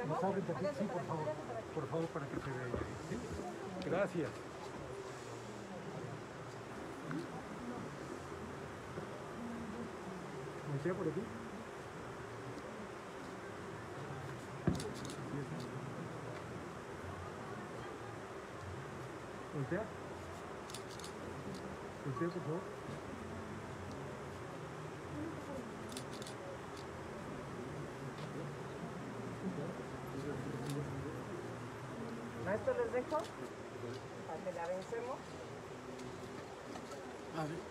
¿Nos abren tantito? Sí, por favor, para que se vea ahí. ¿Sí? Gracias. ¿Me por aquí? ¿Voltea? ¿Voltea, por favor? Maestro, les dejo para que la vencemos. A ver.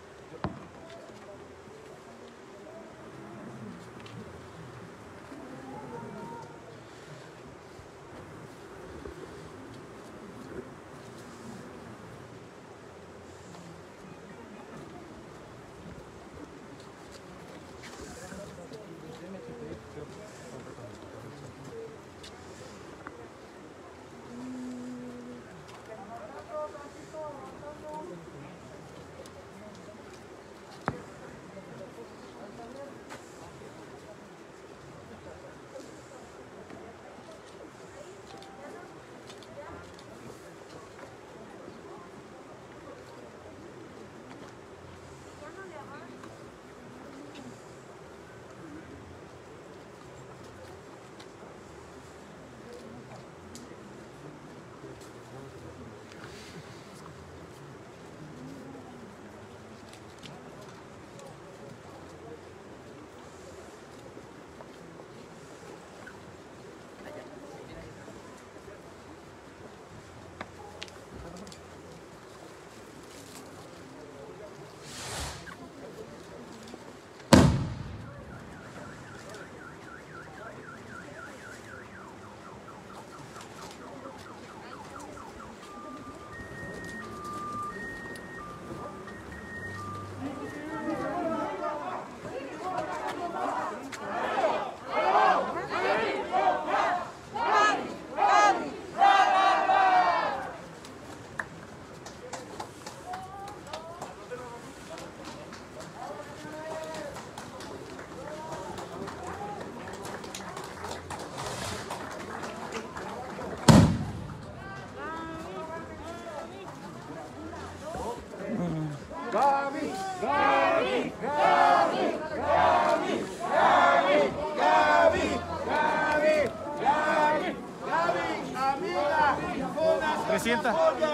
Gaby, Gaby, Gaby, Gaby, Gaby, Gaby, Gaby, Gaby, Gaby, amiga, Presidenta.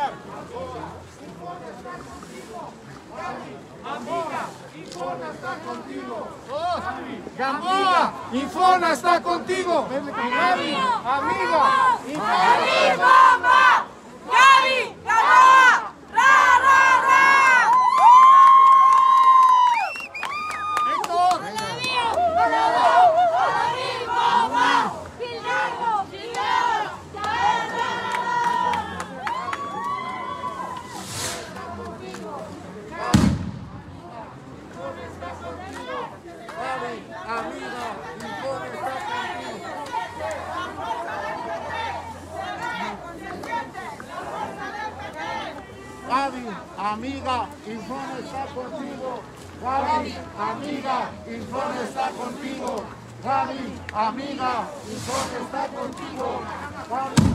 Amiga, Infona está contigo. Gamboa, Infona está contigo. Gaby, amiga, Infona. ¡Gaby! ¡Gamboa! ¡Ra, ra, ra! Héctor. Gaby, amiga, Infona está contigo. Gaby, amiga, Infona está contigo. Gaby, amiga, Infona está contigo. Gaby,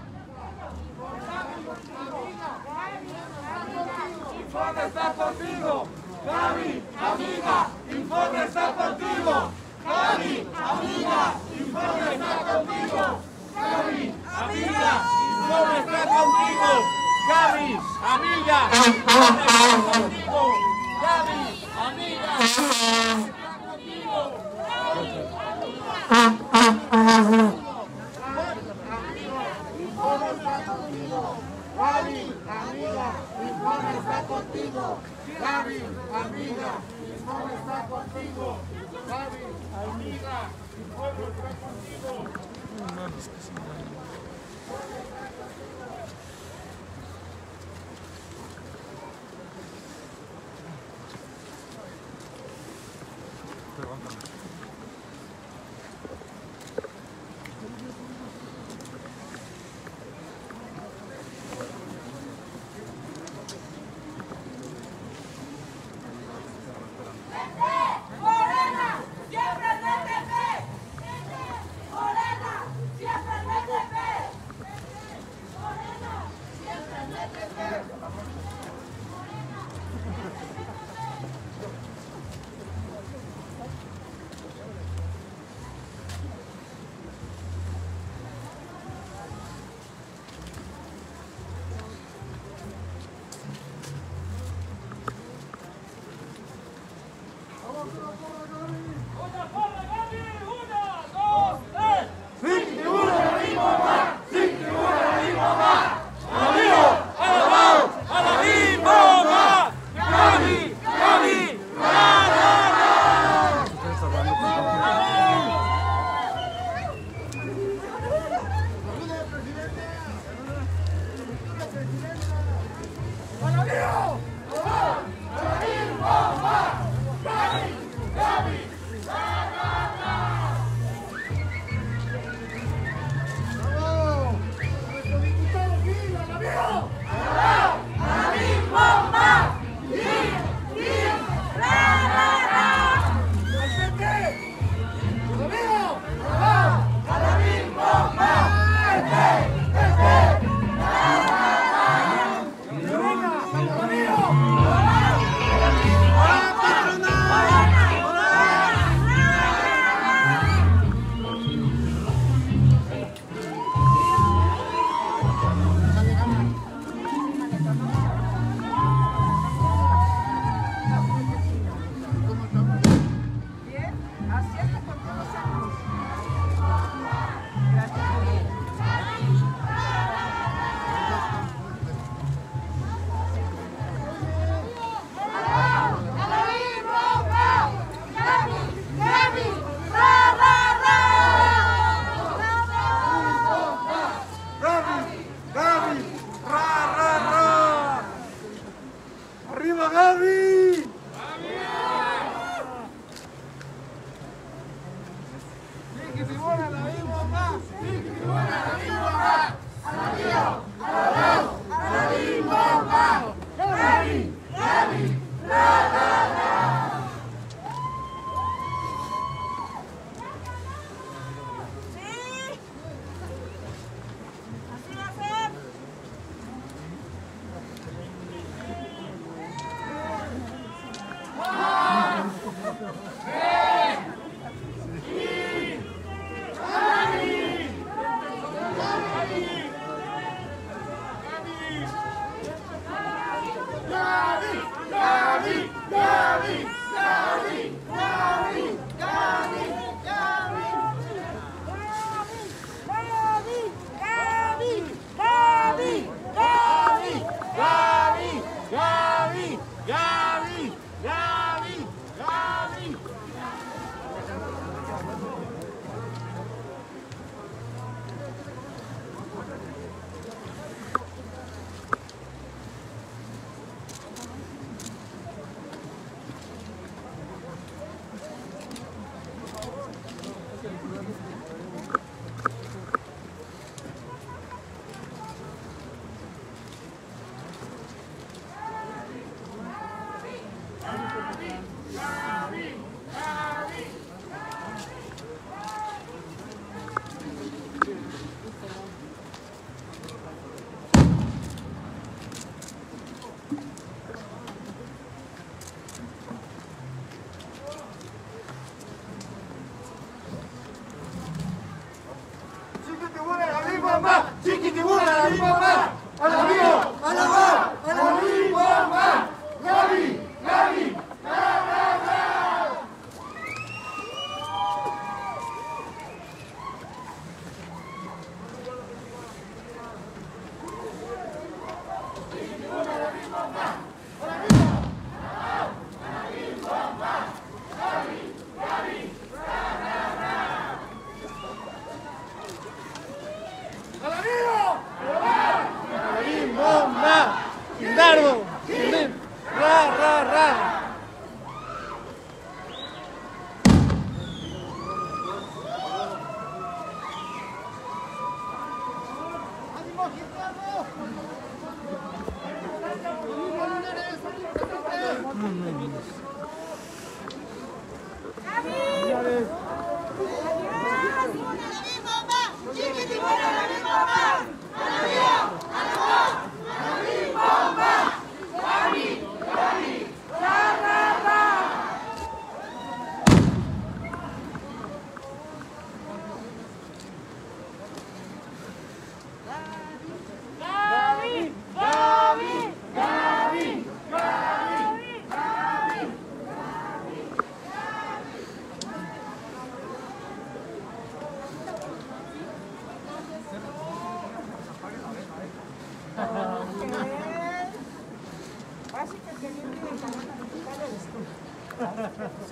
Infona está contigo. Gaby, amiga, Infona está contigo. Gaby, amiga, Infona está contigo. Gaby, amiga, Infona está contigo. Gaby, amiga, está contigo. Gaby, amiga, está contigo. Gaby, amiga, Infona está contigo. Gaby, amiga, Infona está contigo. Gaby, amiga, Infona está contigo. ¡Morena! ¡Siempre en el PP! ¡Morena! ¡Siempre en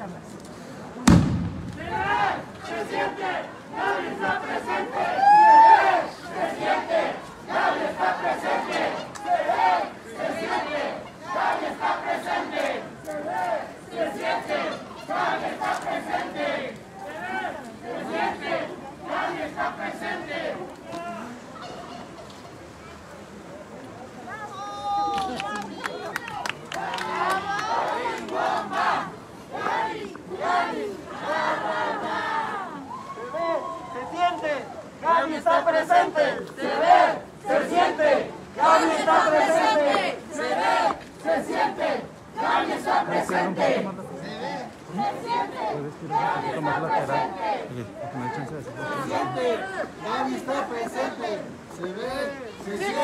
Gaby está presente, se ve, se siente, Gaby está presente, se ve, se siente, Gaby está presente, se ve, se siente, Gaby está presente, Gaby está presente, se ve, se siente,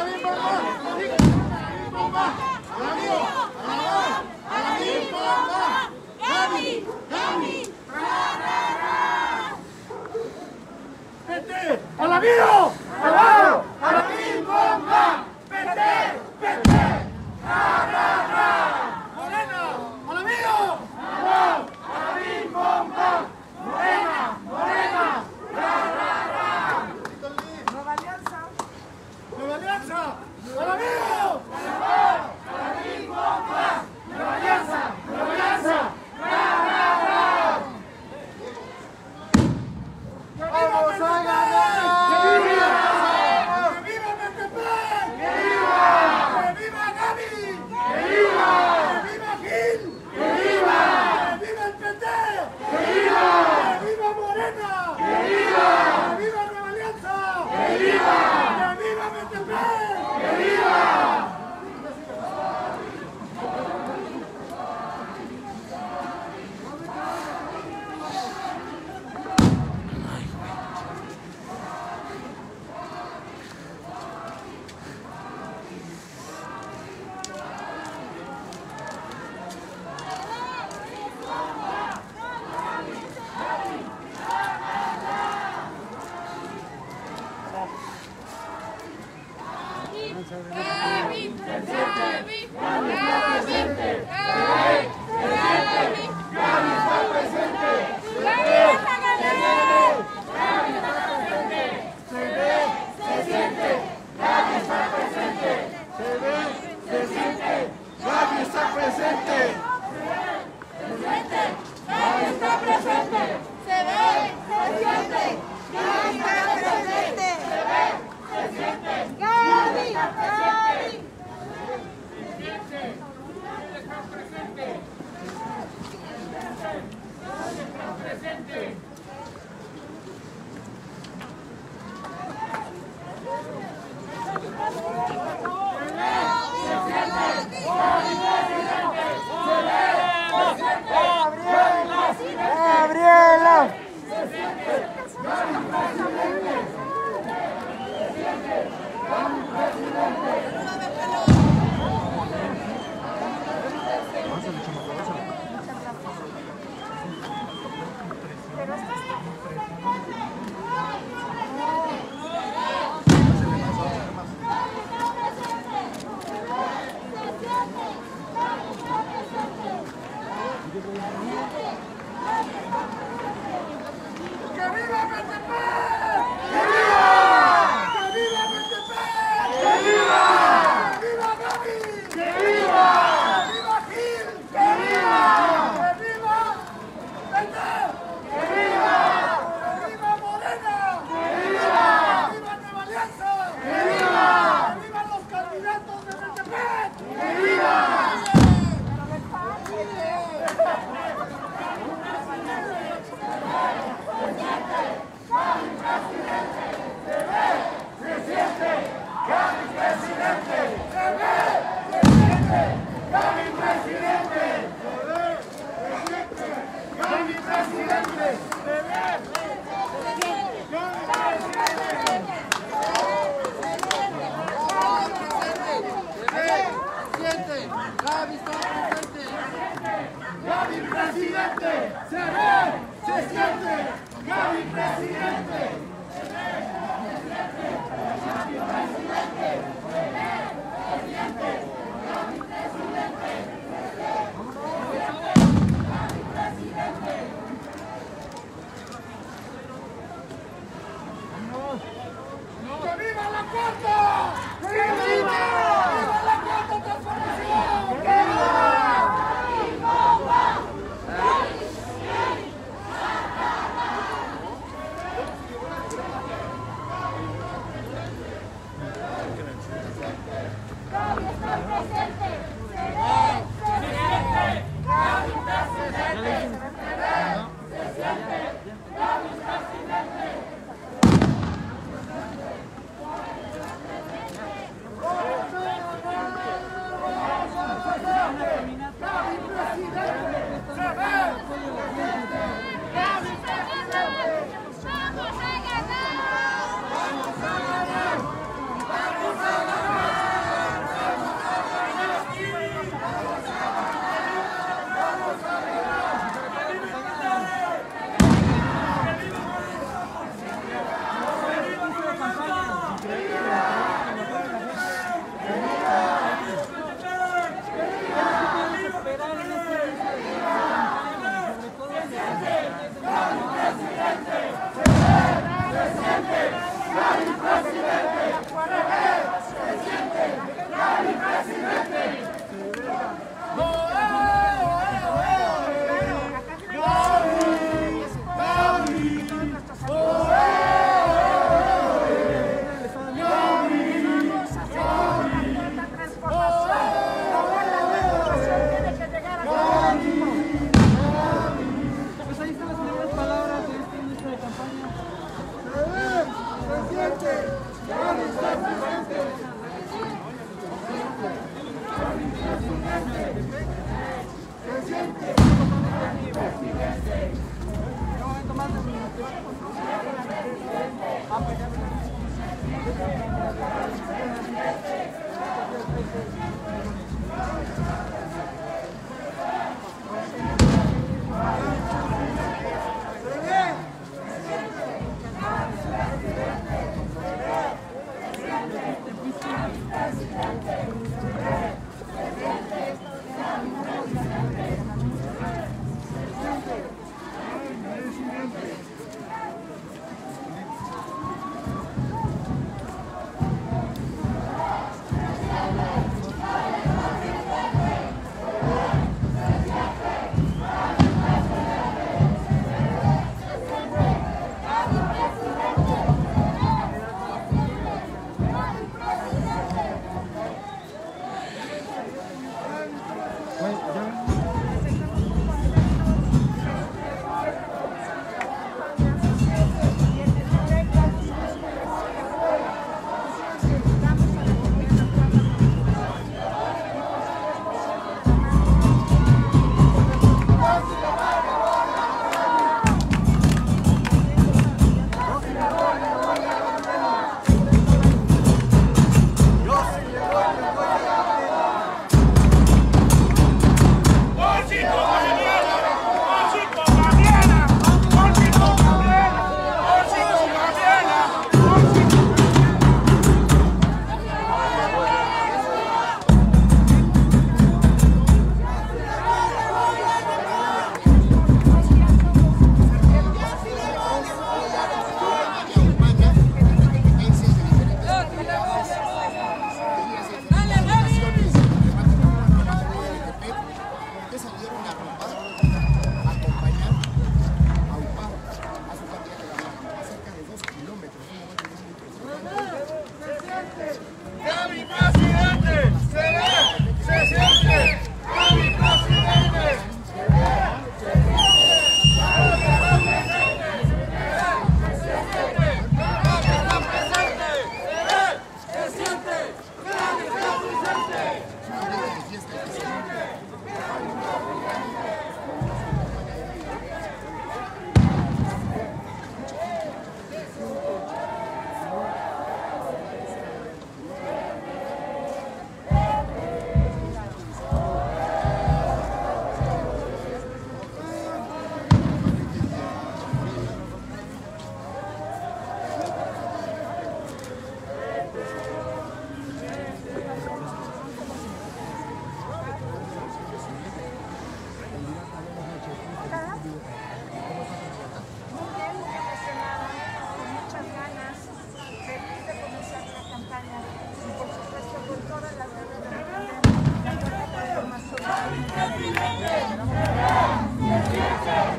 ¡a la vida! ¡Alabado! ¡A la bomba! ¡Vete! ¡Vete! ¡Ra, ra, ra! ¡Morena! ¡A la vida! ¡Alabado! ¡A la bomba! ¡Morena! ¡Morena! ¡Ra, ra, ra! ¡Nueva Alianza! ¡Nueva Alianza! ¡A la vida! ¡Alabado! ¡A la bomba! ¡Nueva Alianza! ¡Nueva Alianza! ¡Ra, ra, ra! ¡Vamos a ganar!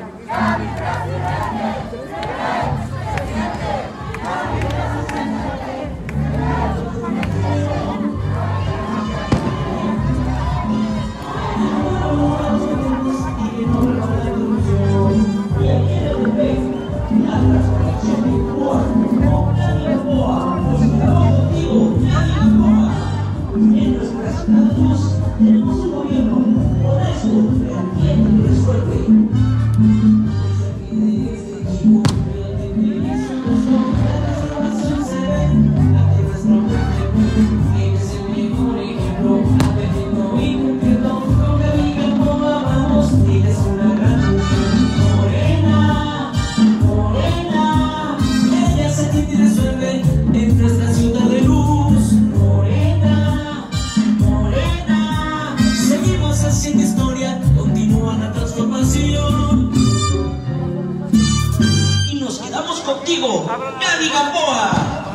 Contigo, Gaby Gamboa.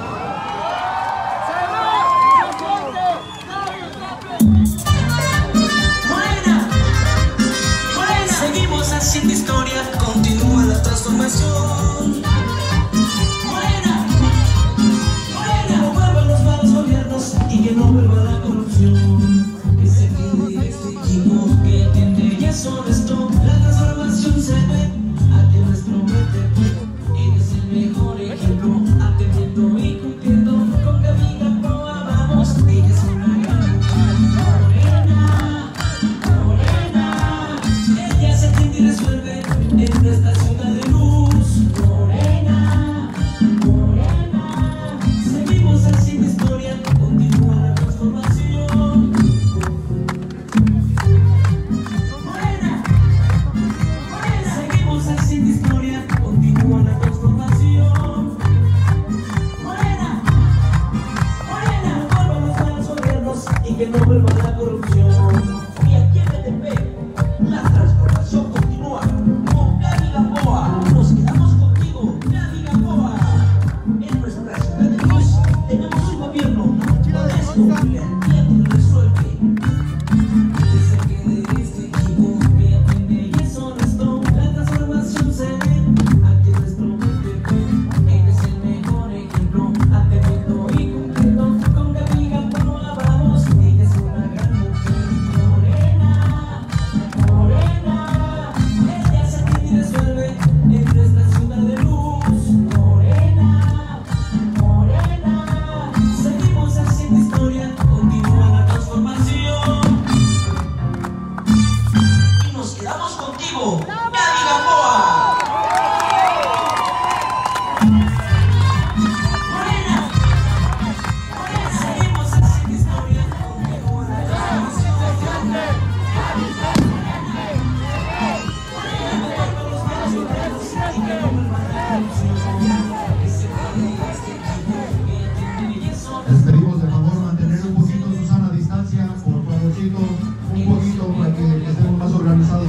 Morena, Morena, seguimos haciendo historia, continúa la transformación. Morena, Morena, no vuelvan los malos gobiernos y que no vuelva la corrupción. Que se quede este equipo que entiende y es honesto. La transformación se ve ante nuestro mente. Eres el mejor ejemplo, atendiendo y cumpliendo. Con Gaby Gamboa vamos, ella es una gran mujer. Morena, Morena, ella se atiende y resuelve en nuestra ciudad de luz. Morena, Morena, seguimos haciendo historia, continúa la transformación. Morena, Morena, seguimos haciendo historia, continúa la transformación. Morena, Morena, no vuelvan los malos gobiernos y que no vuelva la corrupción. Y aquí en BTP, la transformación continúa con Gaby Gamboa. Nos quedamos contigo, Gaby Gamboa. En nuestra ciudad de luz tenemos un gobierno honesto que atiende y resuelve. Que se quede este equipo que atiende y es honesto. La transformación se ve ante nuestro BTP. Eres el mejor ejemplo, atendiendo y cumpliendo. Con Gaby Gamboa vamos, ella es una gran mujer. Morena, Morena, ella se atiende y resuelve en nuestra ciudad de luz. Morena, Morena, seguimos haciendo historia, continúa la transformación. Y nos quedamos contigo, Gaby Gamboa. Morena, Morena, seguimos haciendo historia, continúa la transformación. Les pedimos de favor mantener un poquito su sana distancia, por favorcito, un poquito para que estemos más organizados.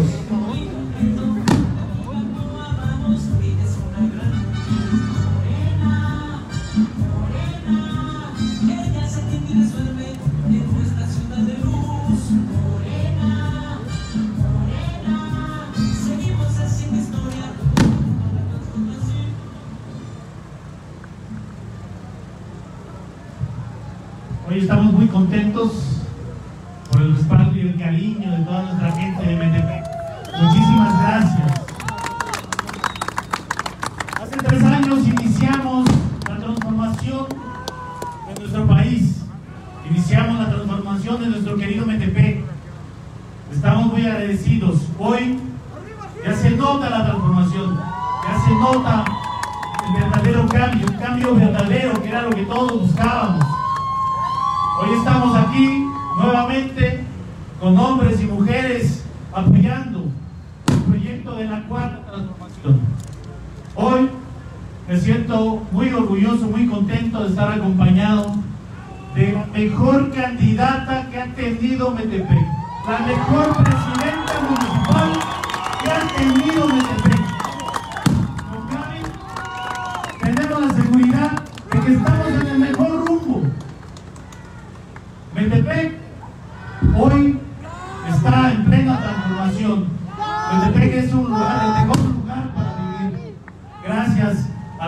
Ella se atiende y resuelve en nuestra ciudad de luz. Morena, Morena, seguimos haciendo historia. Hoy estamos muy contentos por el respaldo y el cariño de toda nuestra gente de Metepec. Muchísimas gracias. Hace 3 años iniciamos la transformación de nuestro país. Iniciamos la transformación de nuestro querido Metepec. Estamos muy agradecidos. Hoy ya se nota la transformación, ya se nota el verdadero cambio, un cambio verdadero que era lo que todos buscábamos. Hoy estamos aquí nuevamente con hombres y mujeres apoyando el proyecto de la cuarta transformación. Hoy me siento muy orgulloso, muy contento de estar acompañado de la mejor candidata que ha tenido Metepec, la mejor presidenta municipal que ha tenido Metepec. Con Gaby tenemos la seguridad de que estamos en el mejor rumbo. Metepec hoy está en plena transformación. Metepec es un lugar, el mejor lugar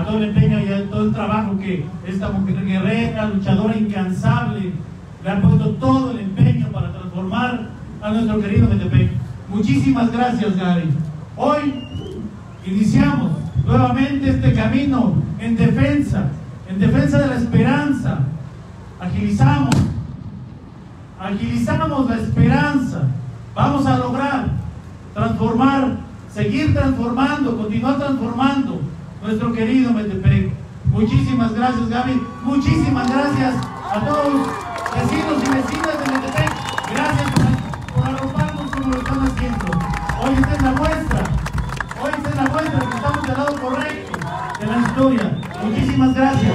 todo el empeño y todo el trabajo que esta mujer guerrera, luchadora incansable, le ha puesto todo el empeño para transformar a nuestro querido Metepec. Muchísimas gracias, Gaby. Hoy iniciamos nuevamente este camino en defensa de la esperanza. Agilizamos la esperanza. Vamos a lograr transformar, seguir transformando, continuar transformando nuestro querido Metepec. Muchísimas gracias, Gaby. Muchísimas gracias a todos los vecinos y vecinas de Metepec. Gracias por arroparnos como lo están haciendo. Hoy esta es la muestra que estamos del lado correcto de la historia. Muchísimas gracias.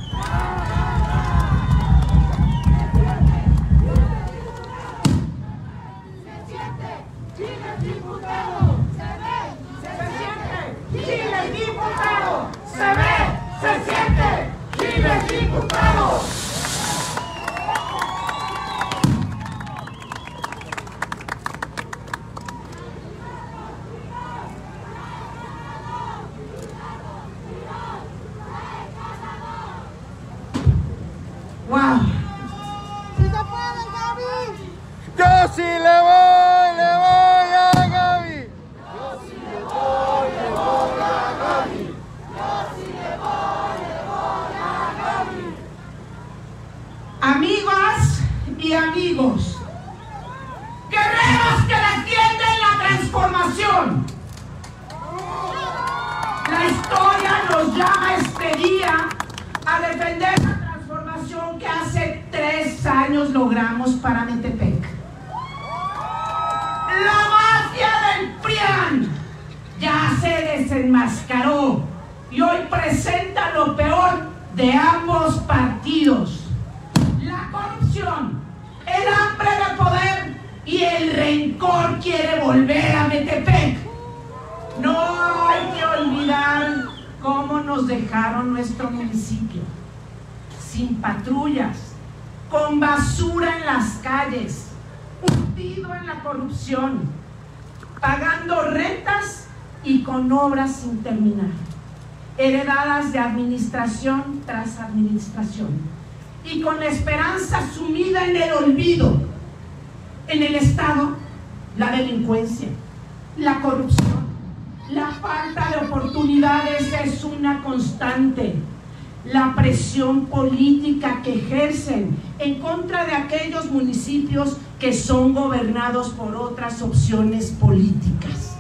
¡Wow! Yo sí le voy a Gaby. Amigas y amigos, guerreros que defienden la transformación. La historia nos llama este día a defender la transformación que hace 3 años logramos para Metepec. La mafia del PRIAN ya se desenmascaró y hoy presenta lo peor de ambos partidos: la corrupción, el hambre de poder y el rencor quiere volver a Metepec. No hay que olvidar cómo nos dejaron nuestro municipio, sin patrullas, con basura en las calles, hundido en la corrupción, pagando rentas y con obras sin terminar, heredadas de administración tras administración, y con la esperanza sumida en el olvido. En el Estado, la delincuencia, la corrupción, la falta de oportunidades es una constante. La presión política que ejercen en contra de aquellos municipios que son gobernados por otras opciones políticas.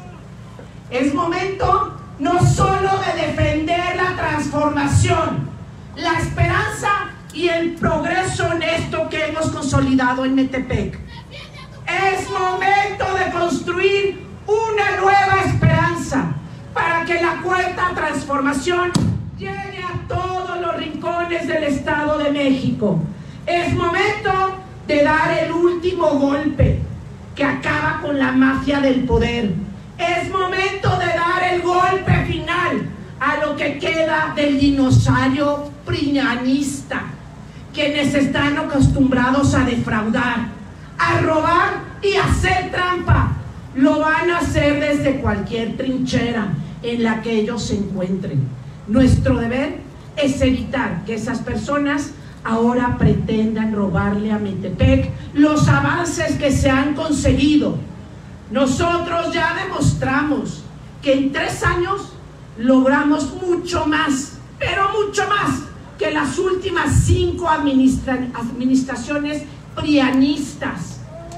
Es momento no solo de defender la transformación, la esperanza y el progreso honesto que hemos consolidado en Metepec. Es momento de construir una nueva esperanza para que la cuarta transformación llegue a todos los rincones del Estado de México. Es momento de dar el último golpe que acaba con la mafia del poder. Es momento de dar el golpe final a lo que queda del dinosaurio prianista, quienes están acostumbrados a defraudar, a robar y a hacer trampa. Lo van a hacer desde cualquier trinchera en la que ellos se encuentren. Nuestro deber es evitar que esas personas ahora pretendan robarle a Metepec los avances que se han conseguido. Nosotros ya demostramos que en 3 años logramos mucho más, pero mucho más que las últimas 5 administraciones prianistas.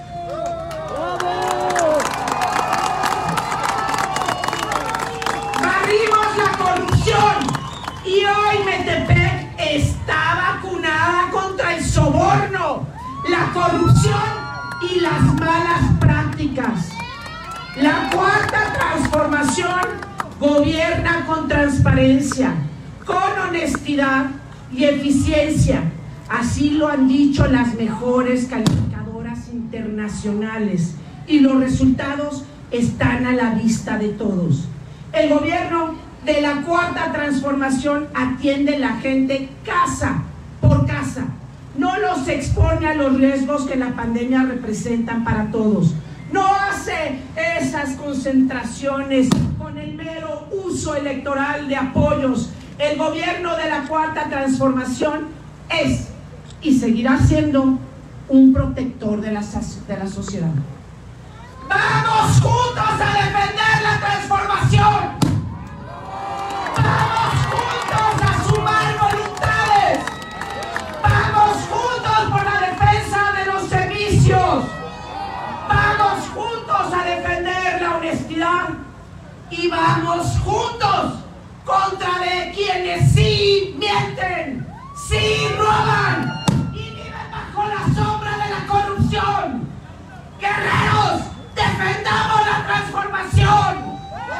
Barrimos la corrupción y hoy Metepec está vacunada contra el soborno, la corrupción y las malas prácticas. La cuarta transformación gobierna con transparencia, con honestidad y eficiencia. Así lo han dicho las mejores calificadoras internacionales y los resultados están a la vista de todos. El gobierno de la cuarta transformación atiende a la gente casa por casa. No los expone a los riesgos que la pandemia representan para todos. No hace esas concentraciones con el mero uso electoral de apoyos El gobierno de la Cuarta Transformación es y seguirá siendo un protector de la sociedad. ¡Vamos juntos a defender la transformación! ¡Vamos juntos a sumar voluntades! ¡Vamos juntos por la defensa de los servicios! ¡Vamos juntos a defender la honestidad! ¡Y vamos juntos contra de quienes sí mienten, sí roban y viven bajo la sombra de la corrupción! ¡Guerreros, defendamos la transformación!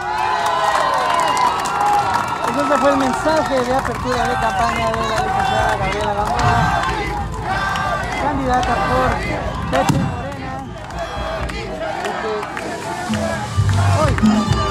Ese fue el mensaje de apertura de campaña de la licenciada Gabriela Gamboa, candidata por PT Morena, hoy